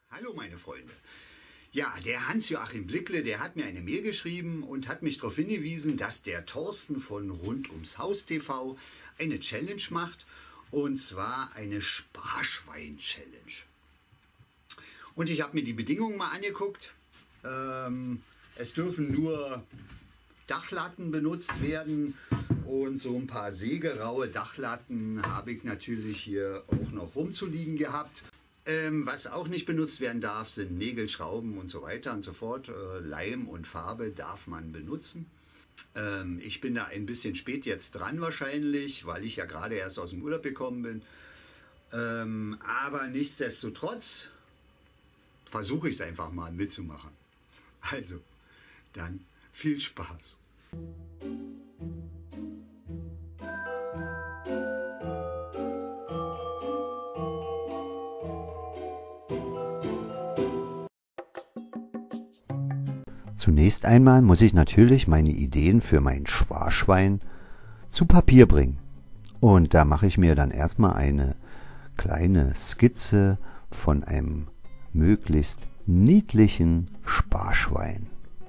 Hallo meine Freunde. Ja, der Hans-Joachim Blickle, der hat mir eine Mail geschrieben und hat mich darauf hingewiesen, dass der Thorsten von Rund ums Haus TV eine Challenge macht, und zwar eine Sparschwein-Challenge. Und ich habe mir die Bedingungen mal angeguckt. Es dürfen nur Dachlatten benutzt werden und so ein paar sägeraue Dachlatten habe ich natürlich hier auch noch rumzuliegen gehabt. Was auch nicht benutzt werden darf, sind Nägel, Schrauben und so weiter und so fort. Leim und Farbe darf man benutzen. Ich bin da ein bisschen spät jetzt dran wahrscheinlich, weil ich ja gerade erst aus dem Urlaub gekommen bin. Aber nichtsdestotrotz versuche ich es einfach mal mitzumachen. Also, dann viel Spaß. Zunächst einmal muss ich natürlich meine Ideen für mein Sparschwein zu Papier bringen. Und da mache ich mir dann erstmal eine kleine Skizze von einem möglichst niedlichen Sparschwein.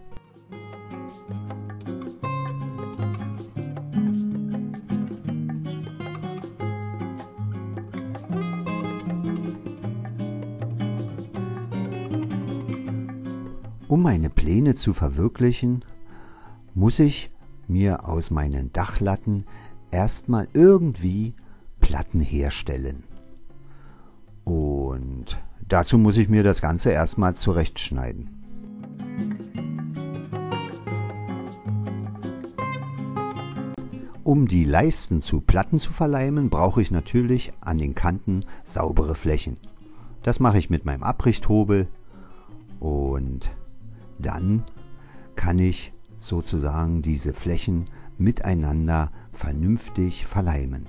Um meine Pläne zu verwirklichen, muss ich mir aus meinen Dachlatten erstmal irgendwie Platten herstellen. Und dazu muss ich mir das Ganze erstmal zurechtschneiden. Um die Leisten zu Platten zu verleimen, brauche ich natürlich an den Kanten saubere Flächen. Das mache ich mit meinem Abrichthobel und dann kann ich sozusagen diese Flächen miteinander vernünftig verleimen.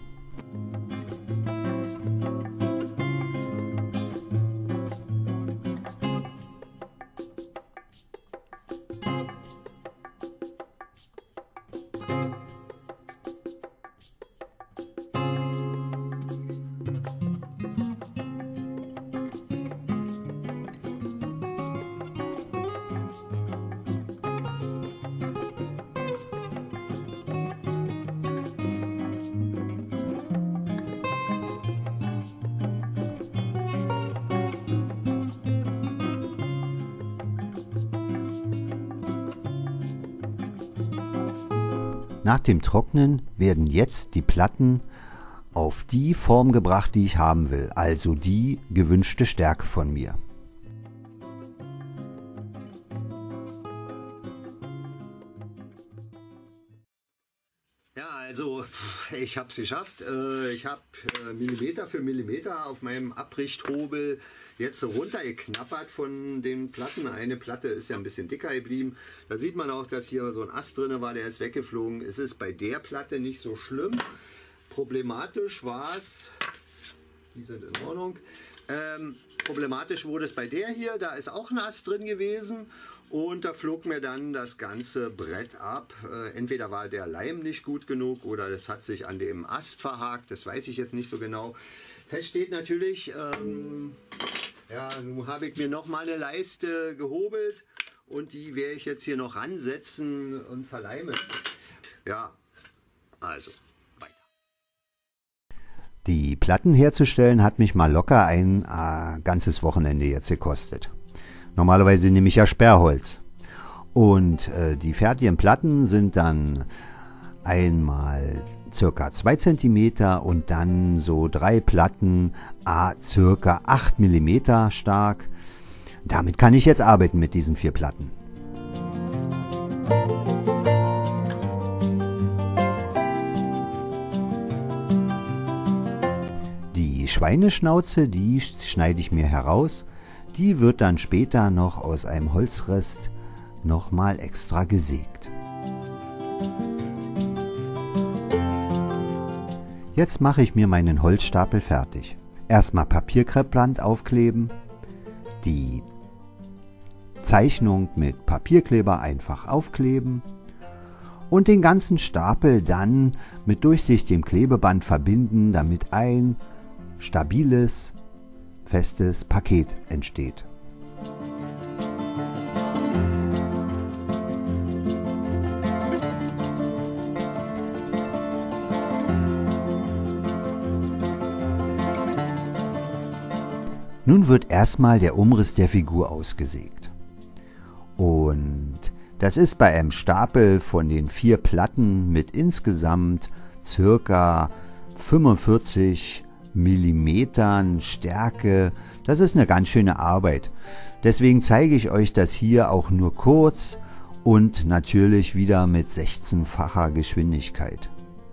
Nach dem Trocknen werden jetzt die Platten auf die Form gebracht, die ich haben will, also die gewünschte Stärke von mir. Ja, also ich habe es geschafft. Ich habe Millimeter für Millimeter auf meinem Abrichthobel jetzt so runtergeknappert von den Platten. Eine Platte ist ja ein bisschen dicker geblieben. Da sieht man auch, dass hier so ein Ast drin war, der ist weggeflogen. Es ist bei der Platte nicht so schlimm. Problematisch war es, die sind in Ordnung. Problematisch wurde es bei der hier, da ist auch ein Ast drin gewesen und da flog mir dann das ganze Brett ab. Entweder war der Leim nicht gut genug oder das hat sich an dem Ast verhakt, das weiß ich jetzt nicht so genau. Fest steht natürlich, ja, nun habe ich mir noch mal eine Leiste gehobelt und die werde ich jetzt hier noch ransetzen und verleimen. Ja, also weiter. Die Platten herzustellen hat mich mal locker ein ganzes Wochenende jetzt gekostet. Normalerweise nehme ich ja Sperrholz. Und die fertigen Platten sind dann einmal ca. 2 cm und dann so 3 Platten ca. 8 mm stark. Damit kann ich jetzt arbeiten mit diesen 4 Platten. Die Schweineschnauze, die schneide ich mir heraus. Die wird dann später noch aus einem Holzrest nochmal extra gesägt. Jetzt mache ich mir meinen Holzstapel fertig. Erstmal Papierkreppband aufkleben, die Zeichnung mit Papierkleber einfach aufkleben und den ganzen Stapel dann mit durchsichtigem Klebeband verbinden, damit ein stabiles, festes Paket entsteht. Nun wird erstmal der Umriss der Figur ausgesägt. Und das ist bei einem Stapel von den 4 Platten mit insgesamt circa 45 Millimetern Stärke. Das ist eine ganz schöne Arbeit. Deswegen zeige ich euch das hier auch nur kurz und natürlich wieder mit 16-facher Geschwindigkeit.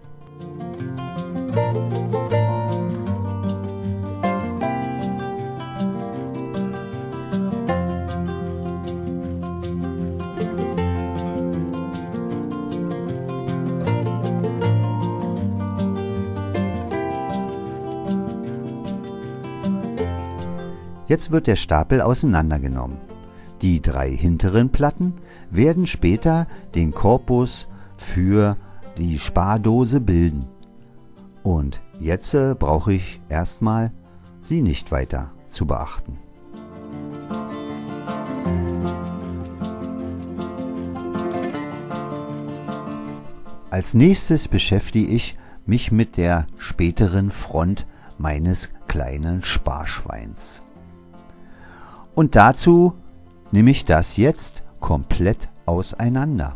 Jetzt wird der Stapel auseinandergenommen. Die 3 hinteren Platten werden später den Korpus für die Spardose bilden. Und jetzt brauche ich erstmal sie nicht weiter zu beachten. Als nächstes beschäftige ich mich mit der späteren Front meines kleinen Sparschweins. Und dazu nehme ich das jetzt komplett auseinander.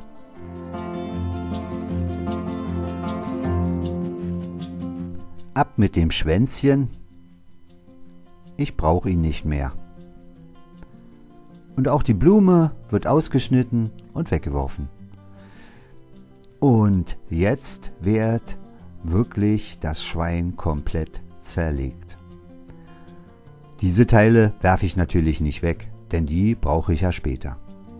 Ab mit dem Schwänzchen, ich brauche ihn nicht mehr. Und auch die Blume wird ausgeschnitten und weggeworfen. Und jetzt wird wirklich das Schwein komplett zerlegt. Diese Teile werfe ich natürlich nicht weg, denn die brauche ich ja später.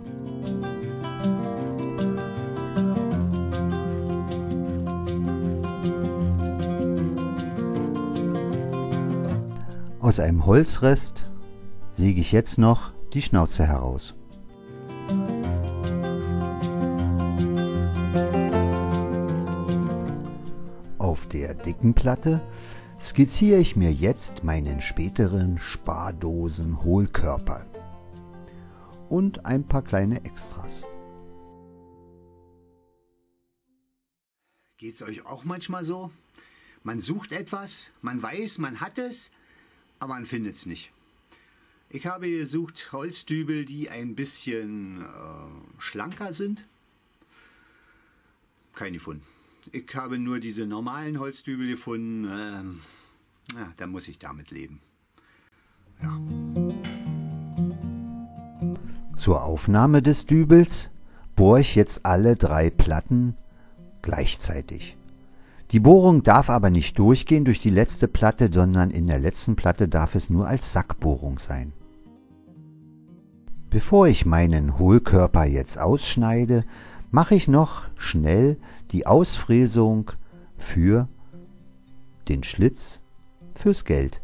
Aus einem Holzrest säge ich jetzt noch die Schnauze heraus. Auf der dicken Platte skizziere ich mir jetzt meinen späteren Spardosen-Hohlkörper und ein paar kleine Extras. Geht's euch auch manchmal so? Man sucht etwas, man weiß, man hat es, aber man findet es nicht. Ich habe gesucht Holzdübel, die ein bisschen schlanker sind. Kein gefunden. Ich habe nur diese normalen Holzdübel gefunden. Ja, dann muss ich damit leben. Ja. Zur Aufnahme des Dübels bohre ich jetzt alle 3 Platten gleichzeitig. Die Bohrung darf aber nicht durchgehen durch die letzte Platte, sondern in der letzten Platte darf es nur als Sackbohrung sein. Bevor ich meinen Hohlkörper jetzt ausschneide, mache ich noch schnell die Ausfräsung für den Schlitz fürs Geld.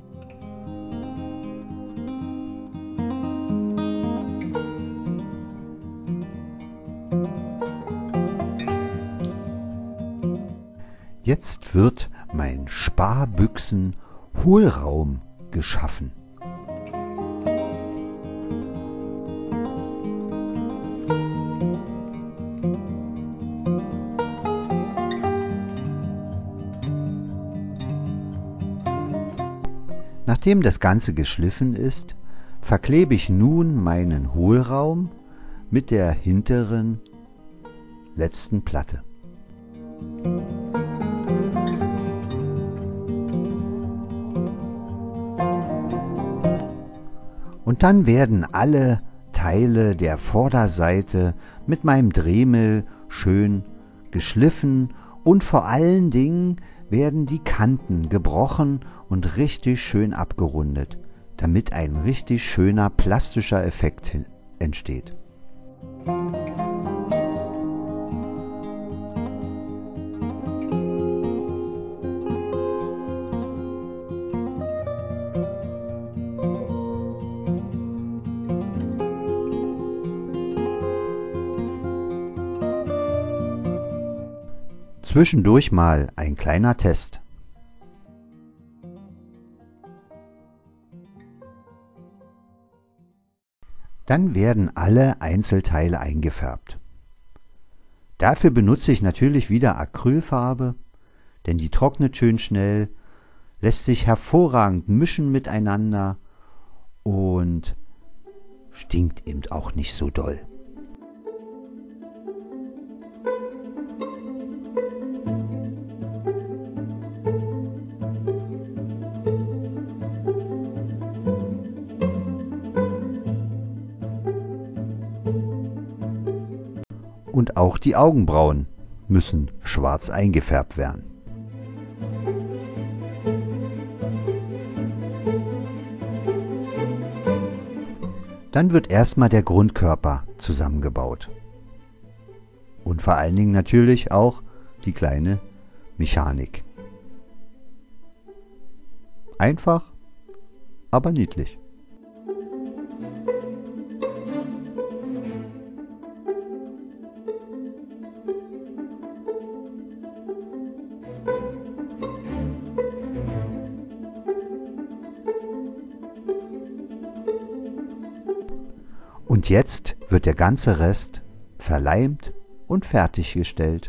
Jetzt wird mein Sparbüchsen-Hohlraum geschaffen. Nachdem das Ganze geschliffen ist, verklebe ich nun meinen Hohlraum mit der hinteren letzten Platte. Und dann werden alle Teile der Vorderseite mit meinem Dremel schön geschliffen und vor allen Dingen werden die Kanten gebrochen und richtig schön abgerundet, damit ein richtig schöner plastischer Effekt entsteht. Zwischendurch mal ein kleiner Test. Dann werden alle Einzelteile eingefärbt. Dafür benutze ich natürlich wieder Acrylfarbe, denn die trocknet schön schnell, lässt sich hervorragend mischen miteinander und stinkt eben auch nicht so doll. Und auch die Augenbrauen müssen schwarz eingefärbt werden. Dann wird erstmal der Grundkörper zusammengebaut. Und vor allen Dingen natürlich auch die kleine Mechanik. Einfach, aber niedlich. Und jetzt wird der ganze Rest verleimt und fertiggestellt.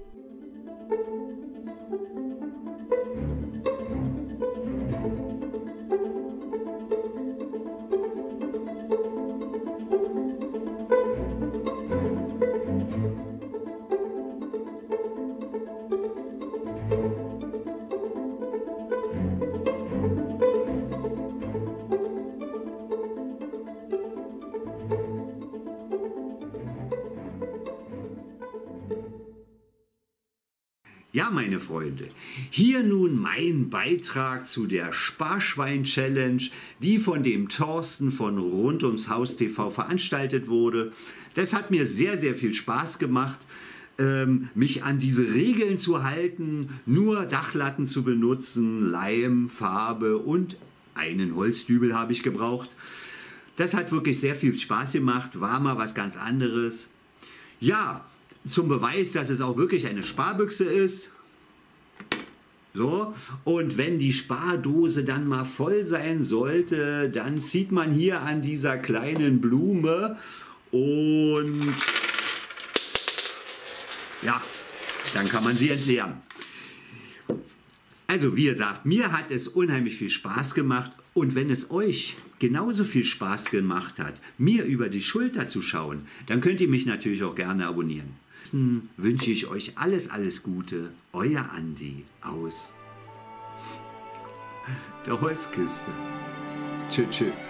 Ja, meine Freunde, hier nun mein Beitrag zu der Sparschwein-Challenge, die von dem Thorsten von Rund ums Haus TV veranstaltet wurde. Das hat mir sehr, sehr viel Spaß gemacht, mich an diese Regeln zu halten, nur Dachlatten zu benutzen, Leim, Farbe und einen Holzdübel habe ich gebraucht. Das hat wirklich sehr viel Spaß gemacht, war mal was ganz anderes. Ja, zum Beweis, dass es auch wirklich eine Sparbüchse ist. So, und wenn die Spardose dann mal voll sein sollte, dann zieht man hier an dieser kleinen Blume und ja, dann kann man sie entleeren. Also wie gesagt, mir hat es unheimlich viel Spaß gemacht und wenn es euch genauso viel Spaß gemacht hat, mir über die Schulter zu schauen, dann könnt ihr mich natürlich auch gerne abonnieren. Wünsche ich euch alles Gute, euer Andi aus der Holzkiste. Tschüss.